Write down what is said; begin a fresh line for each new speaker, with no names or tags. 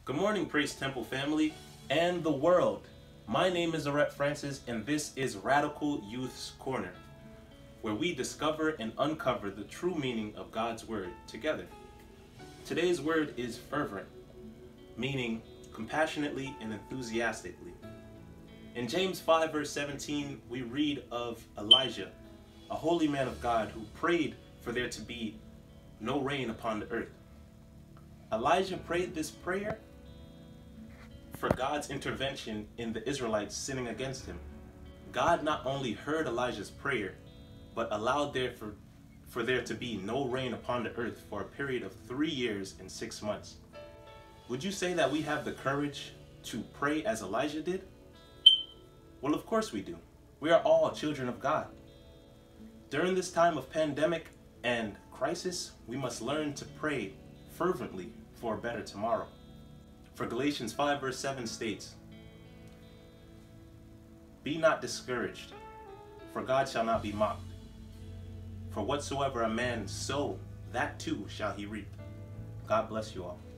Good morning, Praise Temple family and the world. My name is Orette Francis, and this is Radical Youth's Corner, where we discover and uncover the true meaning of God's Word together. Today's word is fervent, meaning compassionately and enthusiastically. In James 5 verse 17, we read of Elijah, a holy man of God who prayed for there to be no rain upon the earth. Elijah prayed this prayer for God's intervention in the Israelites sinning against him. God not only heard Elijah's prayer, but allowed for there to be no rain upon the earth for a period of 3 years and 6 months. Would you say that we have the courage to pray as Elijah did? Well, of course we do. We are all children of God. During this time of pandemic and crisis, we must learn to pray fervently for a better tomorrow. For Galatians 5 verse 7 states, "Be not discouraged, for God shall not be mocked. For whatsoever a man sow, that too shall he reap." God bless you all.